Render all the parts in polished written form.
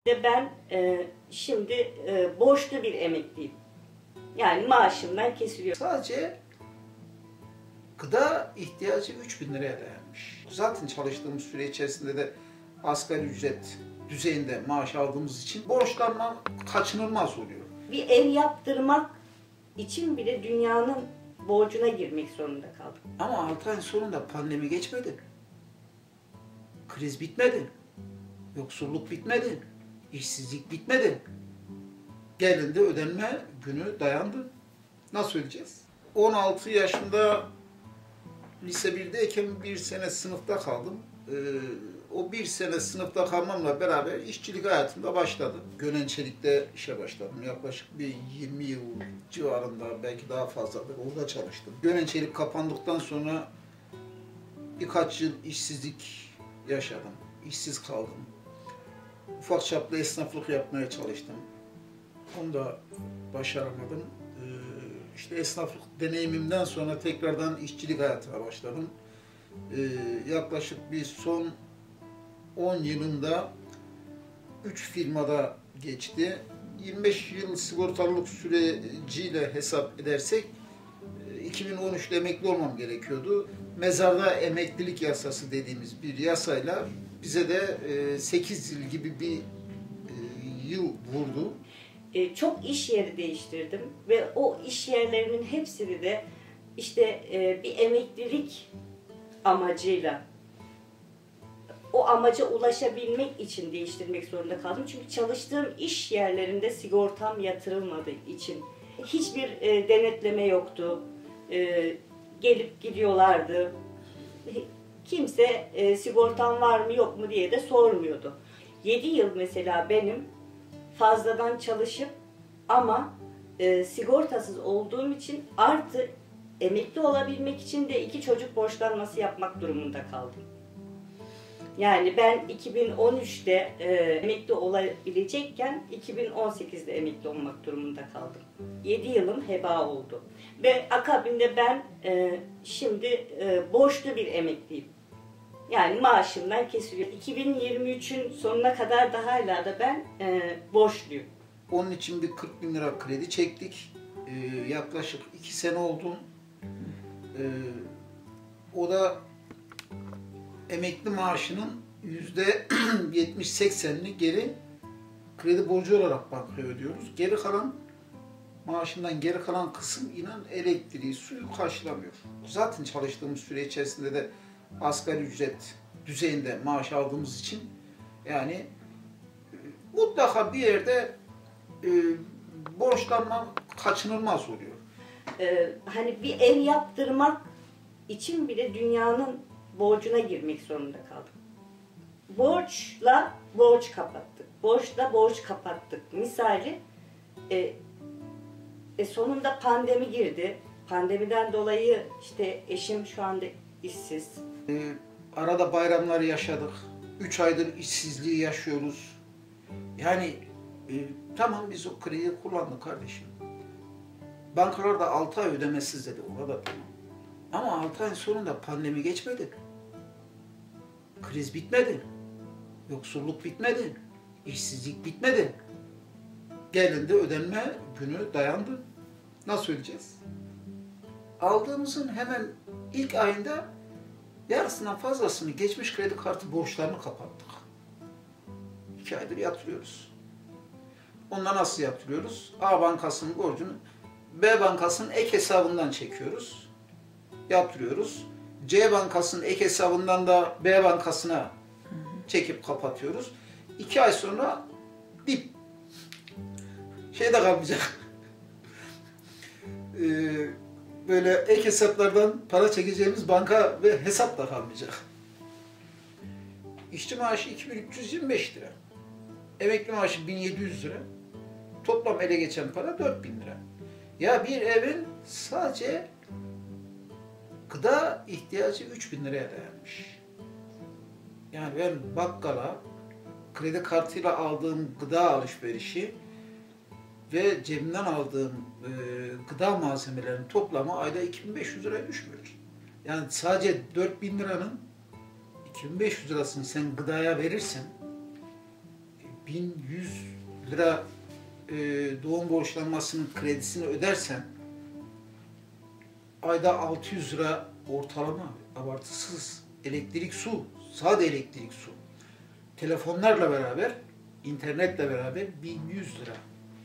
Ben şimdi borçlu bir emekliyim. Yani maaşımdan kesiliyor. Sadece gıda ihtiyacı 3.000 liraya dayanmış. Zaten çalıştığımız süre içerisinde de asgari ücret düzeyinde maaş aldığımız için borçlanma kaçınılmaz oluyor. Bir ev yaptırmak için bile dünyanın borcuna girmek zorunda kaldım. Ama 6 ayın sonunda pandemi geçmedi. Kriz bitmedi. Yoksulluk bitmedi. İşsizlik bitmedi. Gelindi ödenme günü dayandı. Nasıl ödeyeceğiz? 16 yaşında lise 1'deyken bir sene sınıfta kaldım. O bir sene sınıfta kalmamla beraber işçilik hayatımda başladım. Gönençelik'te işe başladım. Yaklaşık bir 20 yıl civarında, belki daha fazladır, orada çalıştım. Gönençelik kapandıktan sonra birkaç yıl işsizlik yaşadım. İşsiz kaldım. Ufak çaplı esnaflık yapmaya çalıştım. Onu da başaramadım. İşte esnaflık deneyimimden sonra tekrardan işçilik hayatına başladım. Yaklaşık bir son 10 yılında 3 firmada geçti. 25 yıl sigortalılık süreciyle hesap edersek 2013'te emekli olmam gerekiyordu. Mezarda emeklilik yasası dediğimiz bir yasayla bize de 8 yıl gibi bir yıl vurdu. Çok iş yeri değiştirdim ve o iş yerlerinin hepsini de işte bir emeklilik amacıyla, o amaca ulaşabilmek için değiştirmek zorunda kaldım. Çünkü çalıştığım iş yerlerinde sigortam yatırılmadığı için hiçbir denetleme yoktu. Gelip gidiyorlardı. Kimse sigortam var mı yok mu diye de sormuyordu. 7 yıl mesela benim fazladan çalışıp ama sigortasız olduğum için artı emekli olabilmek için de 2 çocuk borçlanması yapmak durumunda kaldım. Yani ben 2013'te emekli olabilecekken 2018'de emekli olmak durumunda kaldım. 7 yılım heba oldu. Ve akabinde ben şimdi borçlu bir emekliyim. Yani maaşımdan kesiliyor. 2023'ün sonuna kadar da hala da ben borçluyum. Onun için bir 40.000 lira kredi çektik. Yaklaşık 2 sene oldu. O da emekli maaşının %70-80'ini geri kredi borcu olarak bankaya ödüyoruz. Geri kalan, maaşından geri kalan kısım inan elektriği, suyu karşılamıyor. Zaten çalıştığımız süre içerisinde de asgari ücret düzeyinde maaş aldığımız için yani mutlaka bir yerde borçlanma kaçınılmaz oluyor. Hani bir ev yaptırmak için bile dünyanın borcuna girmek zorunda kaldım. Borçla borç kapattık. Borçla borç kapattık. Misali sonunda pandemi girdi. Pandemiden dolayı işte eşim şu anda işsiz. Arada bayramları yaşadık. 3 aydır işsizliği yaşıyoruz. Yani tamam biz o krediyi kullandık kardeşim. Bankalar da 6 ay ödemesiz dedi. Ona da tamam. Ama 6 ayın sonunda pandemi geçmedi. Kriz bitmedi. Yoksulluk bitmedi. İşsizlik bitmedi. Gelindi ödenme günü dayandı. Nasıl ödeyeceğiz? Aldığımızın hemen ilk ayında yarısından fazlasını geçmiş kredi kartı borçlarını kapattık. 2 aydır yatırıyoruz. Onunla nasıl yatırıyoruz? A bankasının borcunu B bankasının ek hesabından çekiyoruz. Yatırıyoruz. C bankasının ek hesabından da B bankasına çekip kapatıyoruz. 2 ay sonra dip. Şey de kalmayacak. Böyle ek hesaplardan para çekeceğimiz banka ve hesap da kalmayacak. İşçi maaşı 2.325 lira. Emekli maaşı 1.700 lira. Toplam ele geçen para 4.000 lira. Ya bir evin sadece gıda ihtiyacı 3.000 liraya dayanmış. Yani ben bakkala kredi kartıyla aldığım gıda alışverişi ve cebimden aldığım gıda malzemelerinin toplamı ayda 2.500 liraya düşmüyor. Yani sadece 4.000 liranın 2.500 lirasını sen gıdaya verirsen 1100 lira doğum borçlanmasının kredisini ödersen ayda 600 lira ortalama, abartısız elektrik, su, sade elektrik, su. Telefonlarla beraber, internetle beraber 1100 lira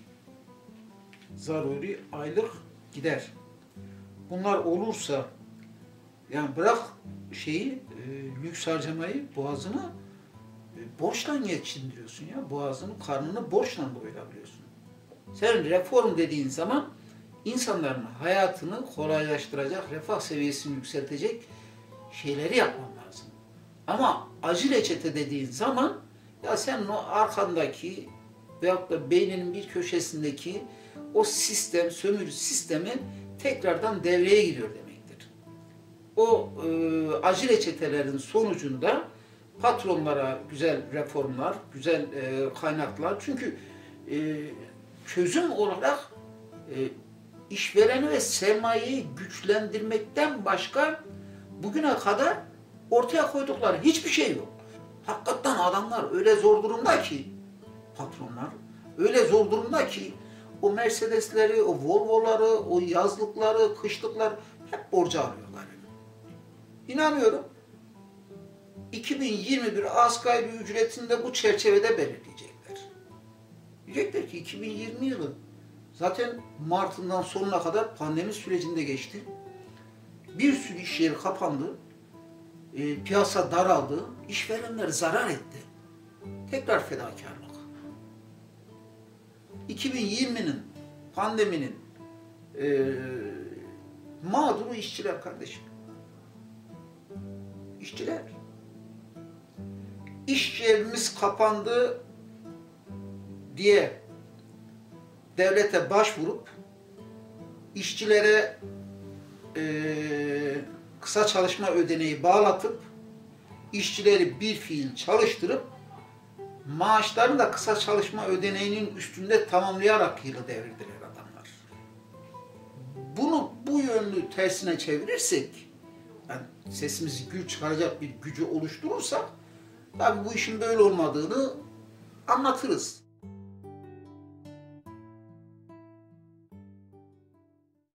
zaruri aylık gider. Bunlar olursa, yani bırak lüks harcamayı, boğazını borçla geçindiriyorsun ya. Boğazını, karnını borçla doyurabiliyorsun. Sen reform dediğin zaman insanların hayatını kolaylaştıracak, refah seviyesini yükseltecek şeyleri yapman lazım. Ama acı reçete dediğin zaman ya sen o arkandaki veyahut da beyninin bir köşesindeki o sistem, sömürü sistemi tekrardan devreye giriyor demektir. O acı reçetelerin sonucunda patronlara güzel reformlar, güzel kaynaklar. Çünkü çözüm olarak işvereni ve sermayeyi güçlendirmekten başka bugüne kadar ortaya koydukları hiçbir şey yok. Hakikaten adamlar öyle zor durumda ki, patronlar öyle zor durumda ki o Mercedesleri, o Volvo'ları, o yazlıkları, kışlıkları hep borca alıyorlar. İnanıyorum 2021 asgari ücretinde bu çerçevede belirleyecekler. Diyecekler ki 2020 yılı zaten Mart'ından sonuna kadar pandemi sürecinde geçti. Bir sürü iş yeri kapandı. Piyasa daraldı. İşverenler zarar etti. Tekrar fedakarlık. 2020'nin, pandeminin mağduru işçiler kardeşim. İşçiler. İş yerimiz kapandı diye devlete başvurup işçilere kısa çalışma ödeneği bağlatıp işçileri bir fiil çalıştırıp maaşlarını da kısa çalışma ödeneğinin üstünde tamamlayarak yılı devirdiler adamlar. Bunu bu yönlü tersine çevirirsek, yani sesimizi gür çıkaracak bir gücü oluşturursak, tabii bu işin böyle olmadığını anlatırız.